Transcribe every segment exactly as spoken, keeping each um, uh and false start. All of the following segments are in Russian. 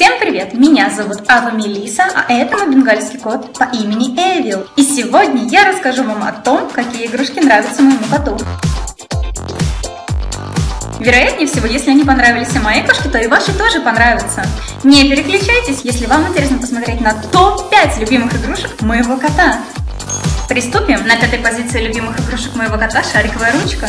Всем привет! Меня зовут Ава Мелиса, а это мой бенгальский кот по имени Эвил. И сегодня я расскажу вам о том, какие игрушки нравятся моему коту. Вероятнее всего, если они понравились и моей кошке, то и ваши тоже понравятся. Не переключайтесь, если вам интересно посмотреть на топ пять любимых игрушек моего кота. Приступим. На пятой позиции любимых игрушек моего кота шариковая ручка.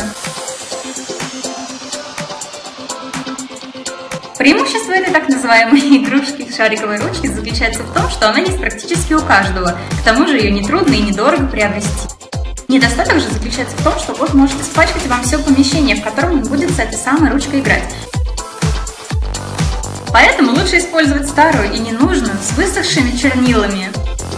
Преимущество этой так называемой игрушки шариковой ручки заключается в том, что она есть практически у каждого. К тому же ее нетрудно и недорого приобрести. Недостаток же заключается в том, что кот может испачкать вам все помещение, в котором он будет с этой самой ручкой играть. Поэтому лучше использовать старую и ненужную с высохшими чернилами.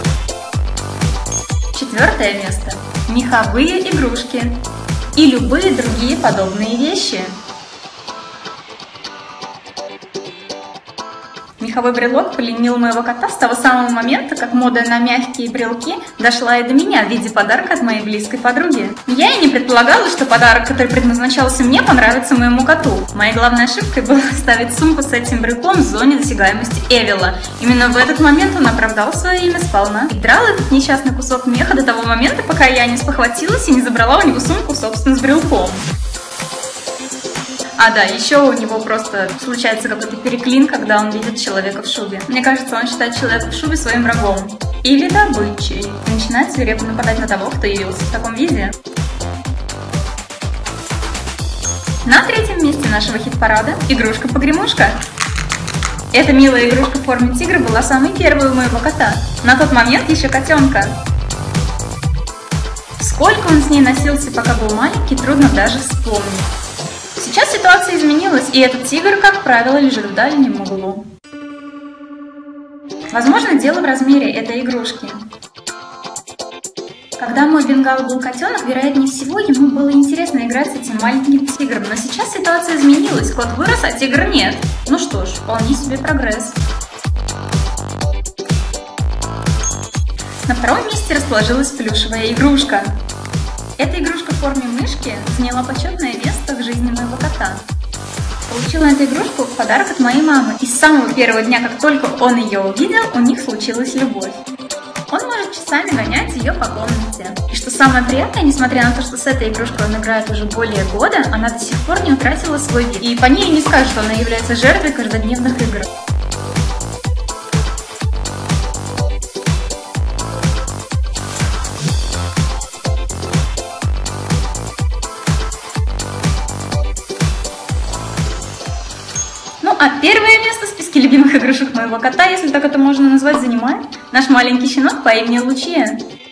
Четвертое место. Меховые игрушки и любые другие подобные вещи. Меховой брелок пленил моего кота с того самого момента, как мода на мягкие брелки дошла и до меня в виде подарка от моей близкой подруги. Я и не предполагала, что подарок, который предназначался мне, понравится моему коту. Моей главной ошибкой было оставить сумку с этим брелком в зоне досягаемости Эвила. Именно в этот момент он оправдал свое имя сполна. И драл этот несчастный кусок меха до того момента, пока я не спохватилась и не забрала у него сумку, собственно, с брелком. А да, еще у него просто случается какой-то переклин, когда он видит человека в шубе. Мне кажется, он считает человека в шубе своим врагом. Или добычей. И начинает свирепо нападать на того, кто явился в таком виде. На третьем месте нашего хит-парада игрушка-погремушка. Эта милая игрушка в форме тигра была самой первой у моего кота. На тот момент еще котенка. Сколько он с ней носился, пока был маленький, трудно даже вспомнить. Сейчас ситуация изменилась, и этот тигр, как правило, лежит в дальнем углу. Возможно, дело в размере этой игрушки. Когда мой бенгал был котенок, вероятнее всего, ему было интересно играть с этим маленьким тигром. Но сейчас ситуация изменилась, кот вырос, а тигра нет. Ну что ж, вполне себе прогресс. На втором месте расположилась плюшевая игрушка. Эта игрушка в форме мышки заняла почетное место в жизни моего кота. Получила эту игрушку в подарок от моей мамы. И с самого первого дня, как только он ее увидел, у них случилась любовь. Он может часами гонять ее по комнате. И что самое приятное, несмотря на то, что с этой игрушкой он играет уже более года, она до сих пор не утратила свой вид. И по ней не скажешь, что она является жертвой каждодневных игр. А первое место в списке любимых игрушек моего кота, если так это можно назвать, занимает наш маленький щенок по имени Лучия.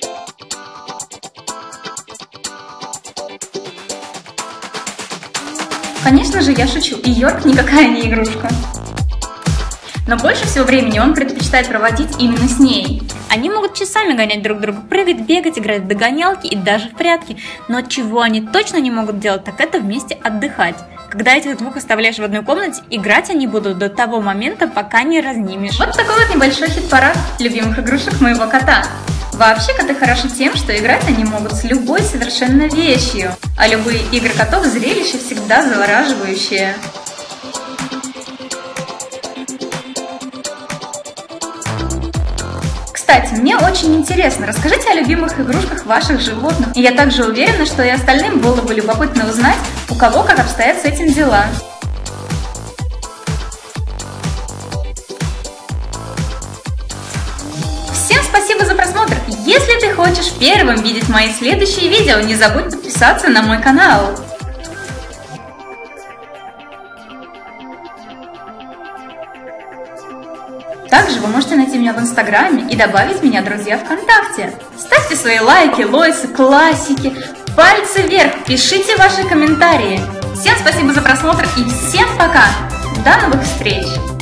Конечно же, я шучу, и Йорк никакая не игрушка. Но больше всего времени он предпочитает проводить именно с ней. Они могут часами гонять друг друга, прыгать, бегать, играть в догонялки и даже в прятки. Но чего они точно не могут делать, так это вместе отдыхать. Когда этих двух оставляешь в одной комнате, играть они будут до того момента, пока не разнимешь. Вот такой вот небольшой хит-парад любимых игрушек моего кота. Вообще коты хороши тем, что играть они могут с любой совершенно вещью. А любые игры котов зрелище всегда завораживающее. Кстати, мне очень интересно, расскажите о любимых игрушках ваших животных. И я также уверена, что и остальным было бы любопытно узнать, у кого как обстоят с этим дела. Всем спасибо за просмотр! Если ты хочешь первым видеть мои следующие видео, не забудь подписаться на мой канал. Также вы можете найти меня в Инстаграме и добавить меня, друзья, ВКонтакте. Ставьте свои лайки, лойсы, классики, пальцы вверх, пишите ваши комментарии. Всем спасибо за просмотр и всем пока! До новых встреч!